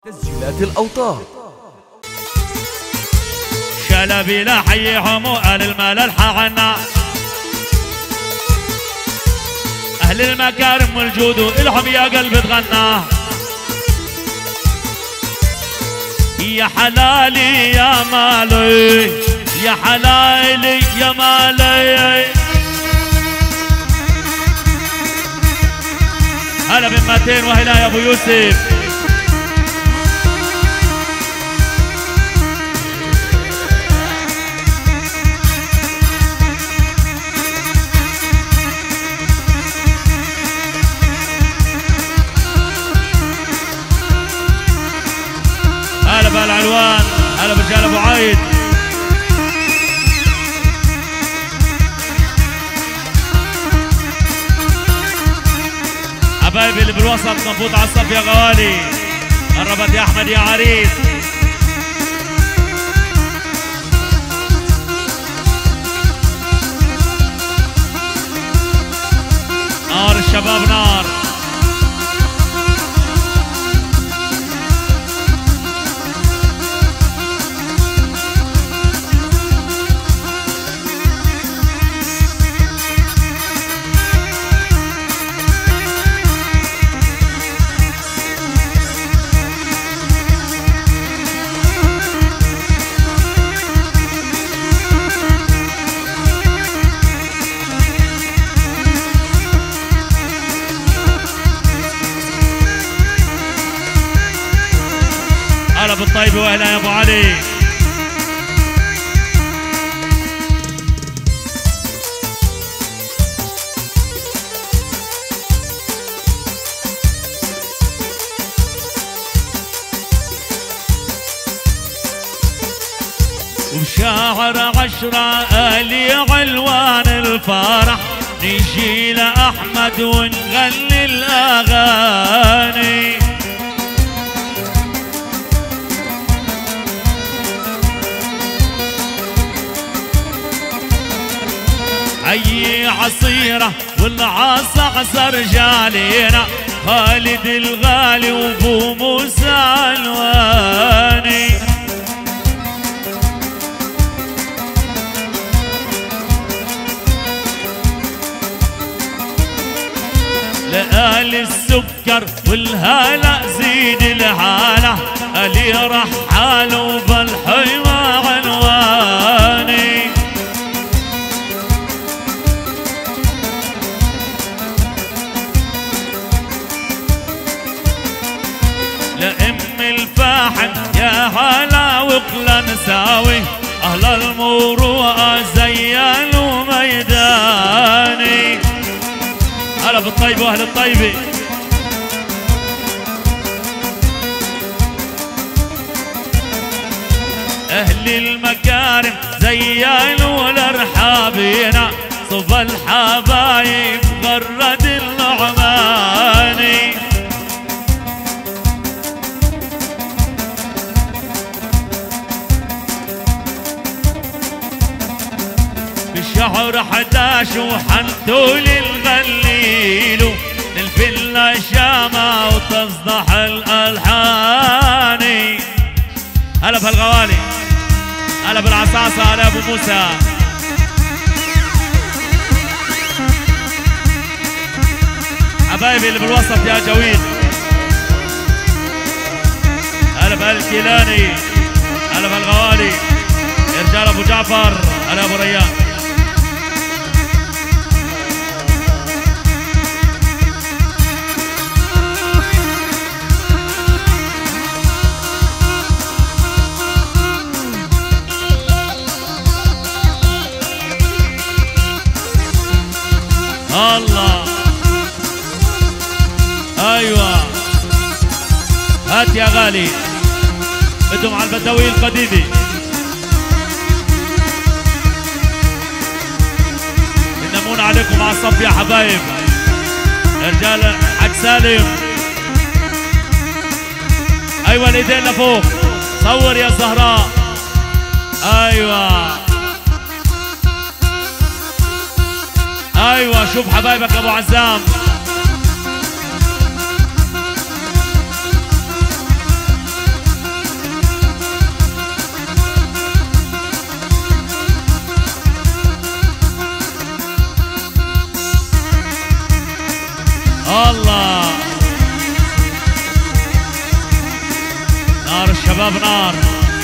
تسجيلات الأوطان. شلبي لا حيهم وأهل الملل عنا، أهل المكارم والجود والحب يا قلبي تغنى. يا حلالي يا مالي يا حلالي يا مالي، هلا بمتين وهلا يا ابو يوسف. هلا بالعلوان، هلا برجال ابو عايد. حبايبي اللي بالوسط مفوت على الصف يا غوالي، قربت يا احمد يا عريس. نار الشباب نار. هلا بالطيبة واهلا يا ابو علي. وبشهر 10 آلي علوان الفرح نجي لأحمد ونغني الأغاني. حي عصيرة والعصعصة رجالينا، خالد الغالي وابو موسى الواني. لآل السكر والهلا زيد الهالة، ألي رحال وبالحيوة عنواني. لأم الفاحم يا هلا وقلا نساوي، أهل المروءة زينوا ميداني. هلا بالطيبة وأهل الطيبة. أهل المكارم زينوا الأرحابينا، صف الحبايب غرد النعماني. بشهر 11 وحنتوا للغليلو، للفلة شامة وتصدح الألحاني. هلا بهالغوالي، هلا بالعصاصة، هلا ابو موسى. حبايبي اللي بالوسط يا جويد، هلا بهالكيلاني، هلا بهالغوالي، رجال ابو جعفر، هلا ابو ريان. الله ايوه، هات يا غالي، انتم على البدوي القديمي. بنمون عليكم على الصف يا حبايب، رجال حاج سالم. ايوه الايدين لفوق، صور يا زهراء. ايوه ايوه، شوف حبايبك ابو عزام. شباب نار.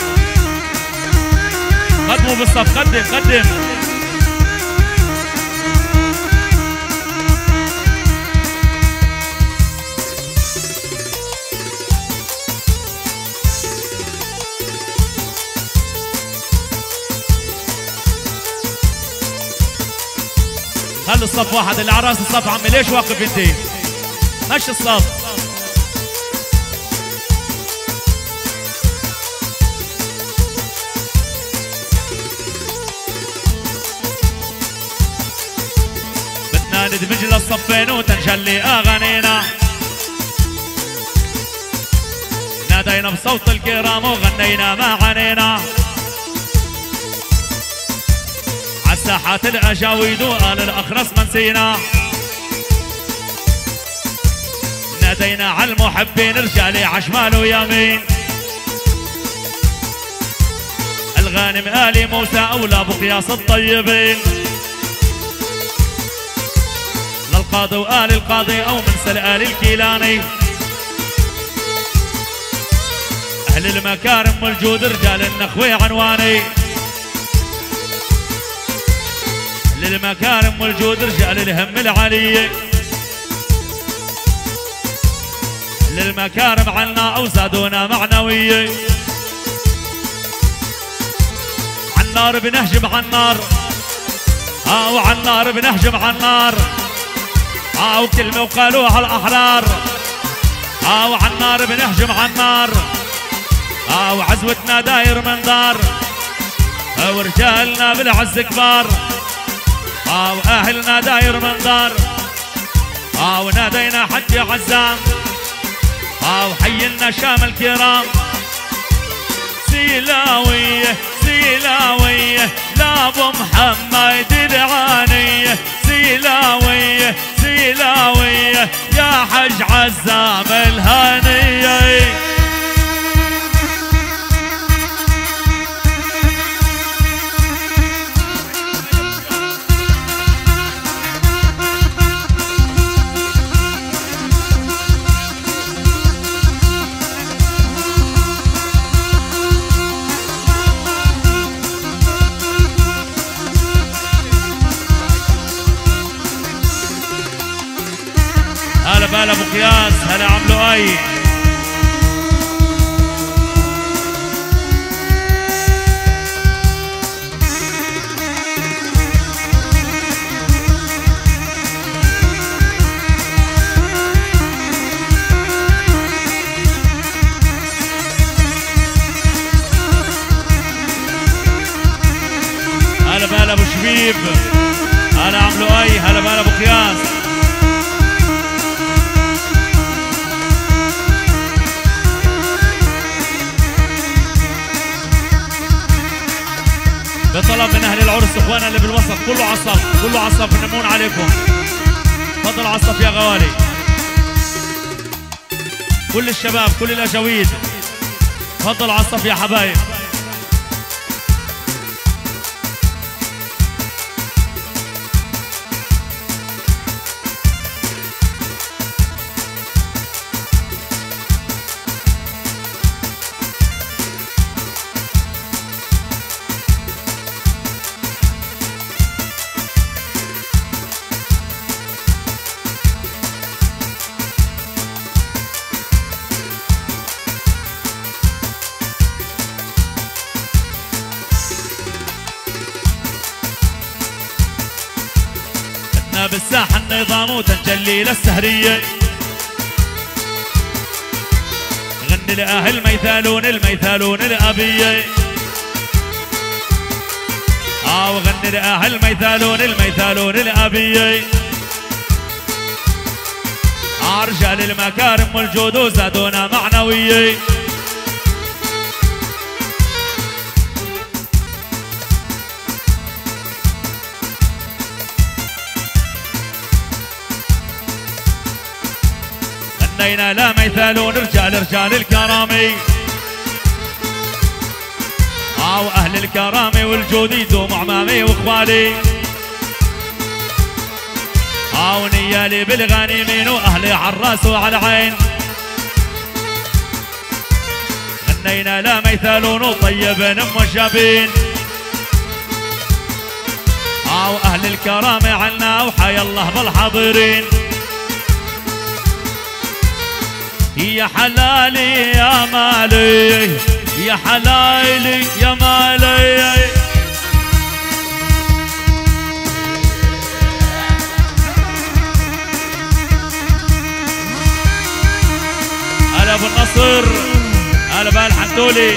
قدموا بالصف، قدم. خلي الصف واحد اللي على راس الصف. عمي ليش واقف انت؟ مشي الصف. بدنا ندمج للصفين وتنشلي اغانينا. نادينا بصوت الكرام وغنينا مع عنينا. عالساحات الاجاويد وقال الاخرس ما نسينا. نادينا عالمحبين رجالي عشمال ويمين. الغانم آل موسى أولى بقياس الطيبين. للقاضي وآل القاضي أو منسى آل الكيلاني. أهل المكارم والجود رجال النخوي عنواني. أهل المكارم والجود رجال الهم العلي. للمكارم عنا أو زادونا معنوية. عالنار بنهجم عالنار. وعالنار بنهجم عالنار. وكلمة وقالوها الأحرار. وعالنار بنهجم عالنار. وعزوتنا داير من دار. ورجالنا بالعز كبار. وأهلنا داير من دار. ونادينا حج عزام. وحينا شام الكرام. سيلاوية سيلاوية لابو محمد العانية. سيلاوية سيلاوية يا حج عزام الهانية. هلا ابو قياس. هلا عملوا اي. هلا بلا ابو شبيب. هلا عملوا اي. هلا بلا ابو قياس. بطلب من اهل العرس اخوانا اللي بالوسط كله عصف، كله عصف بنمون عليكم. تفضل عصف يا غوالي. كل الشباب كل الاجاويد تفضل عصف يا حبايب. بالساحة النظام وتنجلي للسهرية. غني لأهل ميثالون الميثالون الأبية. وغني لأهل ميثالون الميثالون الأبية. رجال المكارم والجود وزادونا معنوية. غنينا لا ميثالون رجال الكرامي. واهل الكرامي والجود يدوم عمامي واخوالي. ونيالي بالغانمين واهلي عالراس وعلى العين. غنينا لا ميثالون وطيبين موشبين. واهل الكرامة عنا وحيا الله بالحاضرين. يا حلالي يا مالي يا حلالي يا مالي. هلا ابو النصر، هلا بالحمدولي.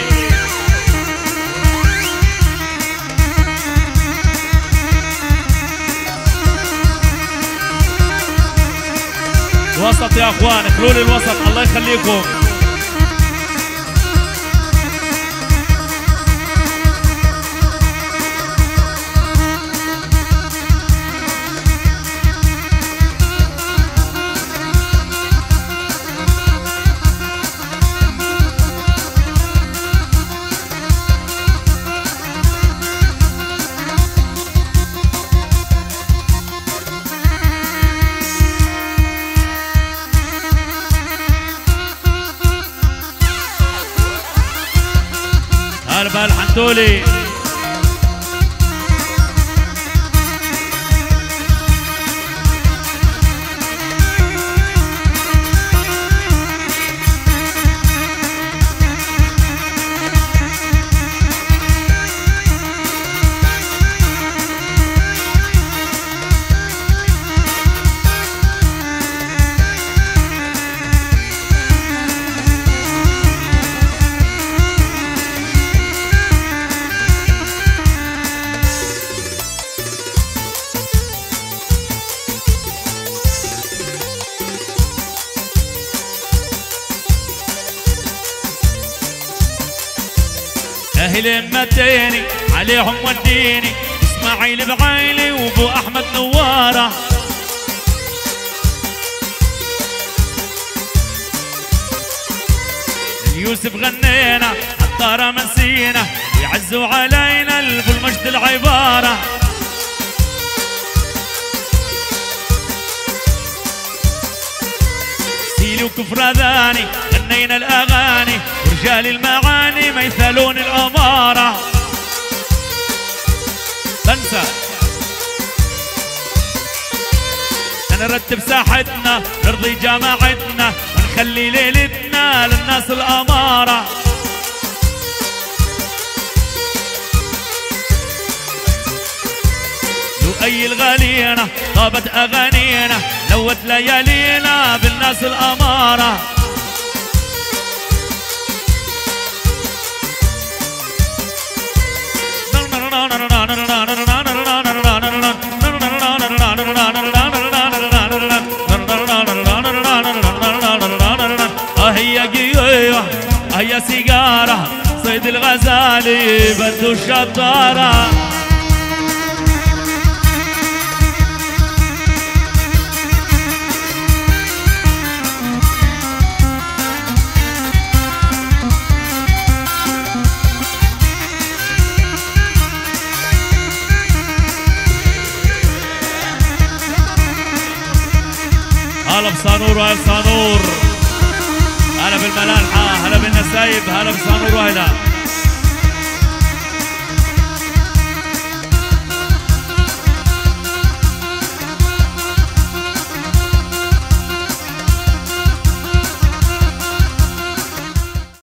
وسط يا اخوان، خلوا لي الوسط الله يخليكم. بالحمدولي. اهل مديني عليهم وديني، اسماعيل بعيلي وابو احمد نواره. يوسف غنينا عطاره منسينا، ويعزوا علينا ابو المجد العباره. سيلي وكفرذاني غنينا الاغاني، ورجال المعاني ميثالون الاماره. بنسى نرتب ساحتنا، نرضي جماعتنا، ونخلي ليلتنا للناس الاماره. لؤي الغالينا طابت اغانينا، لوت ليالينا بالناس الاماره. هي قيوة هي سيجارة، صيد الغزالي بدو الشطارة. هلا بصانور وهلا بصانور، هلا بالملالحة، هلا بالنسايب، هلا بصانور وهلا.